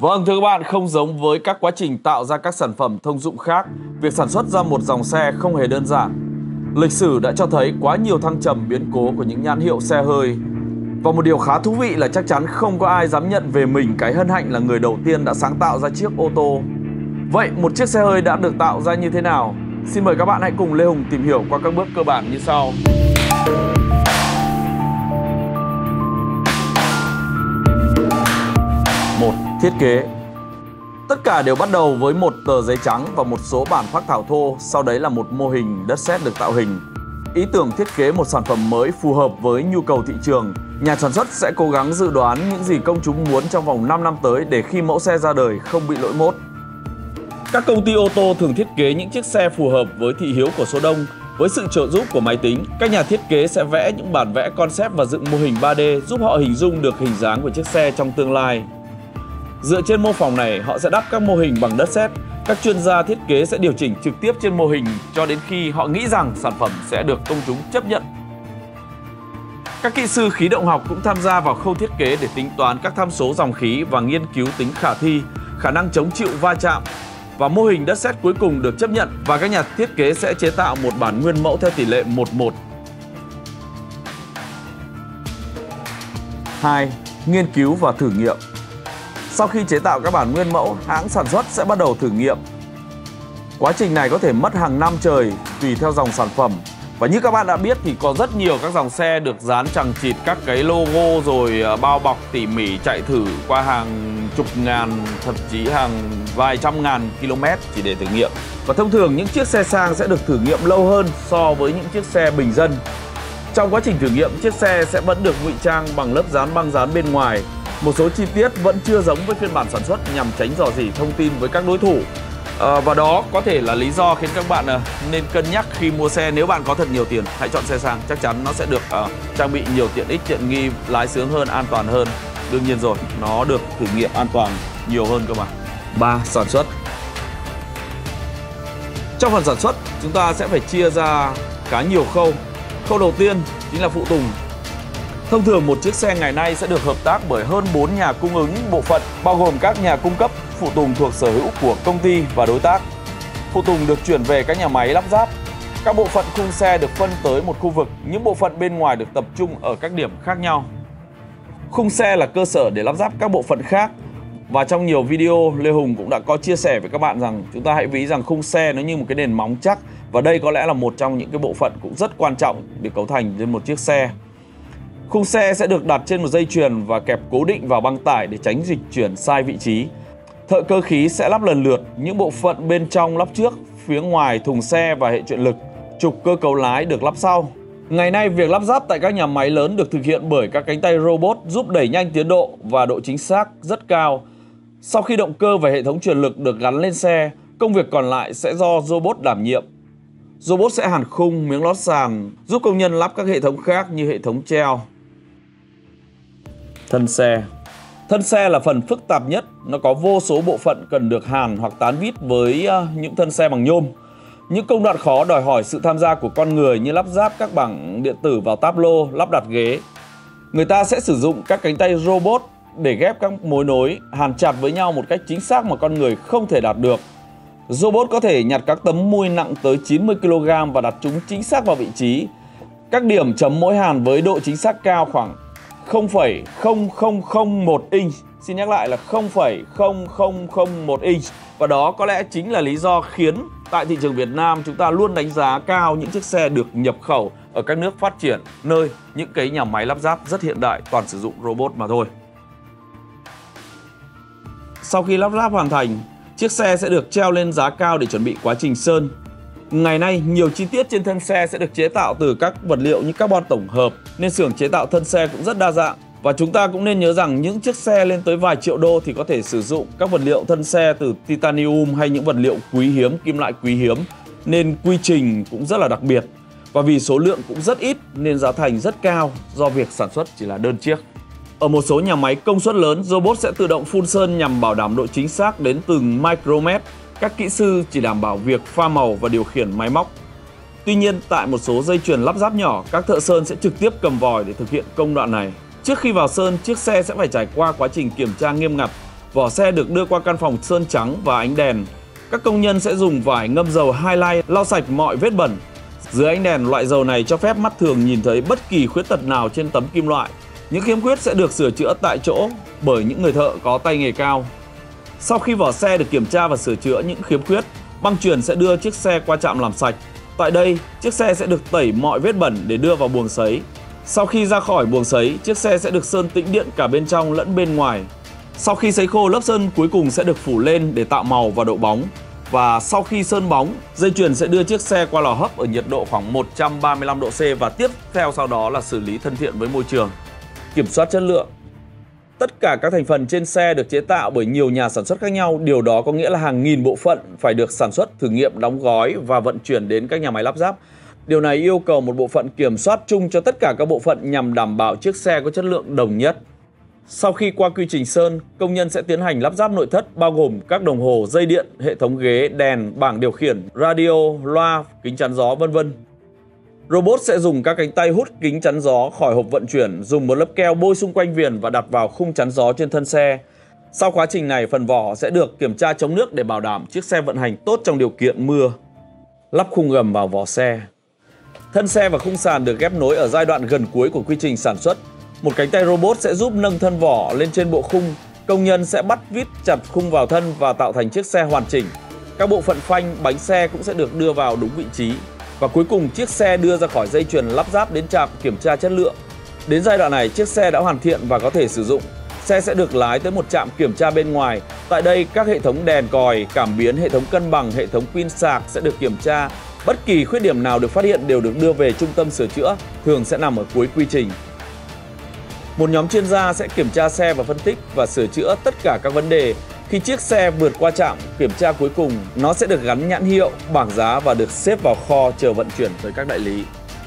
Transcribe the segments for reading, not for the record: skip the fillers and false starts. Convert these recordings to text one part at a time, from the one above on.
Vâng, thưa các bạn, không giống với các quá trình tạo ra các sản phẩm thông dụng khác, việc sản xuất ra một dòng xe không hề đơn giản. Lịch sử đã cho thấy quá nhiều thăng trầm biến cố của những nhãn hiệu xe hơi. Và một điều khá thú vị là chắc chắn không có ai dám nhận về mình cái hân hạnh là người đầu tiên đã sáng tạo ra chiếc ô tô. Vậy một chiếc xe hơi đã được tạo ra như thế nào? Xin mời các bạn hãy cùng Lê Hùng tìm hiểu qua các bước cơ bản như sau. 1. Thiết kế. Tất cả đều bắt đầu với một tờ giấy trắng và một số bản phác thảo thô, sau đấy là một mô hình đất sét được tạo hình. Ý tưởng thiết kế một sản phẩm mới phù hợp với nhu cầu thị trường. Nhà sản xuất sẽ cố gắng dự đoán những gì công chúng muốn trong vòng 5 năm tới để khi mẫu xe ra đời không bị lỗi mốt. Các công ty ô tô thường thiết kế những chiếc xe phù hợp với thị hiếu của số đông. Với sự trợ giúp của máy tính, các nhà thiết kế sẽ vẽ những bản vẽ concept và dựng mô hình 3D giúp họ hình dung được hình dáng của chiếc xe trong tương lai. Dựa trên mô phỏng này, họ sẽ đắp các mô hình bằng đất sét. Các chuyên gia thiết kế sẽ điều chỉnh trực tiếp trên mô hình cho đến khi họ nghĩ rằng sản phẩm sẽ được công chúng chấp nhận. Các kỹ sư khí động học cũng tham gia vào khâu thiết kế để tính toán các tham số dòng khí và nghiên cứu tính khả thi, khả năng chống chịu va chạm. Và mô hình đất sét cuối cùng được chấp nhận và các nhà thiết kế sẽ chế tạo một bản nguyên mẫu theo tỷ lệ 1:1. 2. Nghiên cứu và thử nghiệm. Sau khi chế tạo các bản nguyên mẫu, hãng sản xuất sẽ bắt đầu thử nghiệm. Quá trình này có thể mất hàng năm trời tùy theo dòng sản phẩm. Và như các bạn đã biết thì có rất nhiều các dòng xe được dán chằng chịt các cái logo rồi bao bọc tỉ mỉ chạy thử qua hàng chục ngàn, thậm chí hàng vài trăm ngàn km chỉ để thử nghiệm. Và thông thường những chiếc xe sang sẽ được thử nghiệm lâu hơn so với những chiếc xe bình dân. Trong quá trình thử nghiệm, chiếc xe sẽ vẫn được ngụy trang bằng lớp dán băng dán bên ngoài. Một số chi tiết vẫn chưa giống với phiên bản sản xuất nhằm tránh rò rỉ thông tin với các đối thủ. Và đó có thể là lý do khiến các bạn nên cân nhắc khi mua xe. Nếu bạn có thật nhiều tiền, hãy chọn xe sang. Chắc chắn nó sẽ được trang bị nhiều tiện ích, tiện nghi, lái sướng hơn, an toàn hơn. Đương nhiên rồi, nó được thử nghiệm an toàn nhiều hơn cơ mà. 3. Sản xuất. Trong phần sản xuất, chúng ta sẽ phải chia ra khá nhiều khâu. Khâu đầu tiên chính là phụ tùng. Thông thường một chiếc xe ngày nay sẽ được hợp tác bởi hơn 4 nhà cung ứng bộ phận, bao gồm các nhà cung cấp phụ tùng thuộc sở hữu của công ty và đối tác. Phụ tùng được chuyển về các nhà máy lắp ráp. Các bộ phận khung xe được phân tới một khu vực, những bộ phận bên ngoài được tập trung ở các điểm khác nhau. Khung xe là cơ sở để lắp ráp các bộ phận khác. Và trong nhiều video, Lê Hùng cũng đã có chia sẻ với các bạn rằng chúng ta hãy ví rằng khung xe nó như một cái nền móng chắc. Và đây có lẽ là một trong những cái bộ phận cũng rất quan trọng để cấu thành lên một chiếc xe. Khung xe sẽ được đặt trên một dây chuyền và kẹp cố định vào băng tải để tránh dịch chuyển sai vị trí. Thợ cơ khí sẽ lắp lần lượt những bộ phận bên trong lắp trước, phía ngoài thùng xe và hệ chuyển lực. Trục cơ cấu lái được lắp sau. Ngày nay, việc lắp ráp tại các nhà máy lớn được thực hiện bởi các cánh tay robot giúp đẩy nhanh tiến độ và độ chính xác rất cao. Sau khi động cơ và hệ thống chuyển lực được gắn lên xe, công việc còn lại sẽ do robot đảm nhiệm. Robot sẽ hàn khung, miếng lót sàn, giúp công nhân lắp các hệ thống khác như hệ thống treo. Thân xe. Thân xe là phần phức tạp nhất, nó có vô số bộ phận cần được hàn hoặc tán vít với những thân xe bằng nhôm. Những công đoạn khó đòi hỏi sự tham gia của con người như lắp ráp các bảng điện tử vào táp lô, lắp đặt ghế. Người ta sẽ sử dụng các cánh tay robot để ghép các mối nối, hàn chặt với nhau một cách chính xác mà con người không thể đạt được. Robot có thể nhặt các tấm mui nặng tới 90 kg và đặt chúng chính xác vào vị trí. Các điểm chấm mỗi hàn với độ chính xác cao khoảng 0,0001 inch. Xin nhắc lại là 0,0001 inch. Và đó có lẽ chính là lý do khiến tại thị trường Việt Nam chúng ta luôn đánh giá cao những chiếc xe được nhập khẩu ở các nước phát triển, nơi những cái nhà máy lắp ráp rất hiện đại, toàn sử dụng robot mà thôi. Sau khi lắp ráp hoàn thành, chiếc xe sẽ được treo lên giá cao để chuẩn bị quá trình sơn. Ngày nay, nhiều chi tiết trên thân xe sẽ được chế tạo từ các vật liệu như carbon tổng hợp, nên xưởng chế tạo thân xe cũng rất đa dạng. Và chúng ta cũng nên nhớ rằng những chiếc xe lên tới vài triệu đô thì có thể sử dụng các vật liệu thân xe từ titanium hay những vật liệu quý hiếm, kim loại quý hiếm, nên quy trình cũng rất là đặc biệt. Và vì số lượng cũng rất ít nên giá thành rất cao do việc sản xuất chỉ là đơn chiếc. Ở một số nhà máy công suất lớn, robot sẽ tự động phun sơn nhằm bảo đảm độ chính xác đến từng micromet. Các kỹ sư chỉ đảm bảo việc pha màu và điều khiển máy móc. Tuy nhiên, tại một số dây chuyền lắp ráp nhỏ, các thợ sơn sẽ trực tiếp cầm vòi để thực hiện công đoạn này. Trước khi vào sơn, chiếc xe sẽ phải trải qua quá trình kiểm tra nghiêm ngặt. Vỏ xe được đưa qua căn phòng sơn trắng và ánh đèn. Các công nhân sẽ dùng vải ngâm dầu highlight lau sạch mọi vết bẩn. Dưới ánh đèn, loại dầu này cho phép mắt thường nhìn thấy bất kỳ khuyết tật nào trên tấm kim loại. Những khiếm khuyết sẽ được sửa chữa tại chỗ bởi những người thợ có tay nghề cao. Sau khi vỏ xe được kiểm tra và sửa chữa những khiếm khuyết, băng chuyền sẽ đưa chiếc xe qua trạm làm sạch. Tại đây, chiếc xe sẽ được tẩy mọi vết bẩn để đưa vào buồng sấy. Sau khi ra khỏi buồng sấy, chiếc xe sẽ được sơn tĩnh điện cả bên trong lẫn bên ngoài. Sau khi sấy khô, lớp sơn cuối cùng sẽ được phủ lên để tạo màu và độ bóng. Và sau khi sơn bóng, dây chuyền sẽ đưa chiếc xe qua lò hấp ở nhiệt độ khoảng 135 độ C và tiếp theo sau đó là xử lý thân thiện với môi trường. Kiểm soát chất lượng. Tất cả các thành phần trên xe được chế tạo bởi nhiều nhà sản xuất khác nhau, điều đó có nghĩa là hàng nghìn bộ phận phải được sản xuất, thử nghiệm, đóng gói và vận chuyển đến các nhà máy lắp ráp. Điều này yêu cầu một bộ phận kiểm soát chung cho tất cả các bộ phận nhằm đảm bảo chiếc xe có chất lượng đồng nhất. Sau khi qua quy trình sơn, công nhân sẽ tiến hành lắp ráp nội thất bao gồm các đồng hồ, dây điện, hệ thống ghế, đèn, bảng điều khiển, radio, loa, kính chắn gió, vân vân. Robot sẽ dùng các cánh tay hút kính chắn gió khỏi hộp vận chuyển, dùng một lớp keo bôi xung quanh viền và đặt vào khung chắn gió trên thân xe. Sau quá trình này, phần vỏ sẽ được kiểm tra chống nước để bảo đảm chiếc xe vận hành tốt trong điều kiện mưa. Lắp khung gầm vào vỏ xe. Thân xe và khung sàn được ghép nối ở giai đoạn gần cuối của quy trình sản xuất. Một cánh tay robot sẽ giúp nâng thân vỏ lên trên bộ khung. Công nhân sẽ bắt vít chặt khung vào thân và tạo thành chiếc xe hoàn chỉnh. Các bộ phận phanh, bánh xe cũng sẽ được đưa vào đúng vị trí. Và cuối cùng, chiếc xe đưa ra khỏi dây chuyền lắp ráp đến trạm kiểm tra chất lượng. Đến giai đoạn này, chiếc xe đã hoàn thiện và có thể sử dụng. Xe sẽ được lái tới một trạm kiểm tra bên ngoài. Tại đây, các hệ thống đèn còi, cảm biến, hệ thống cân bằng, hệ thống pin sạc sẽ được kiểm tra. Bất kỳ khuyết điểm nào được phát hiện đều được đưa về trung tâm sửa chữa, thường sẽ nằm ở cuối quy trình. Một nhóm chuyên gia sẽ kiểm tra xe và phân tích và sửa chữa tất cả các vấn đề. Khi chiếc xe vượt qua trạm kiểm tra cuối cùng, nó sẽ được gắn nhãn hiệu, bảng giá và được xếp vào kho chờ vận chuyển tới các đại lý.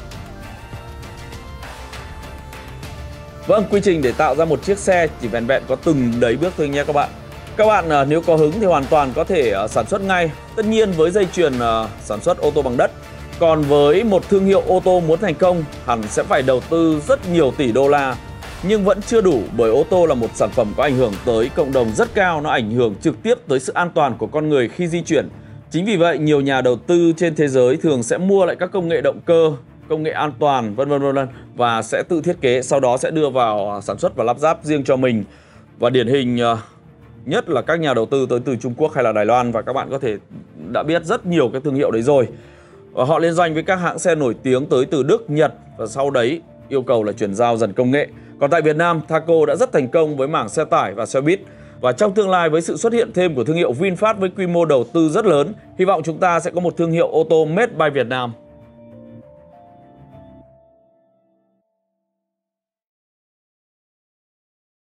Vâng, quy trình để tạo ra một chiếc xe chỉ vẻn vẹn có từng đấy bước thôi nha các bạn. Các bạn nếu có hứng thì hoàn toàn có thể sản xuất ngay. Tất nhiên với dây chuyền sản xuất ô tô bằng đất. Còn với một thương hiệu ô tô muốn thành công, hẳn sẽ phải đầu tư rất nhiều tỷ đô la. Nhưng vẫn chưa đủ, bởi ô tô là một sản phẩm có ảnh hưởng tới cộng đồng rất cao, nó ảnh hưởng trực tiếp tới sự an toàn của con người khi di chuyển. Chính vì vậy, nhiều nhà đầu tư trên thế giới thường sẽ mua lại các công nghệ động cơ, công nghệ an toàn, vân vân và sẽ tự thiết kế, sau đó sẽ đưa vào sản xuất và lắp ráp riêng cho mình. Và điển hình nhất là các nhà đầu tư tới từ Trung Quốc hay là Đài Loan, và các bạn có thể đã biết rất nhiều cái thương hiệu đấy rồi. Và họ liên doanh với các hãng xe nổi tiếng tới từ Đức, Nhật, và sau đấy yêu cầu là chuyển giao dần công nghệ. Còn tại Việt Nam, Thaco đã rất thành công với mảng xe tải và xe buýt. Và trong tương lai với sự xuất hiện thêm của thương hiệu VinFast với quy mô đầu tư rất lớn, hy vọng chúng ta sẽ có một thương hiệu ô tô made by Việt Nam.